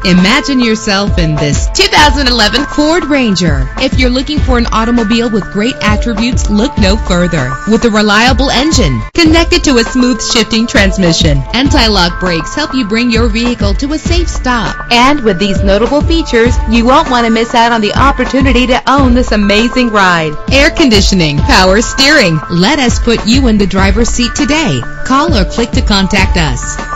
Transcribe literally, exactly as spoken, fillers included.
Imagine yourself in this two thousand eleven Ford Ranger. If you're looking for an automobile with great attributes, look no further. With a reliable engine connected to a smooth shifting transmission, anti-lock brakes help you bring your vehicle to a safe stop. And with these notable features, you won't want to miss out on the opportunity to own this amazing ride. Air conditioning, power steering. Let us put you in the driver's seat today. Call or click to contact us.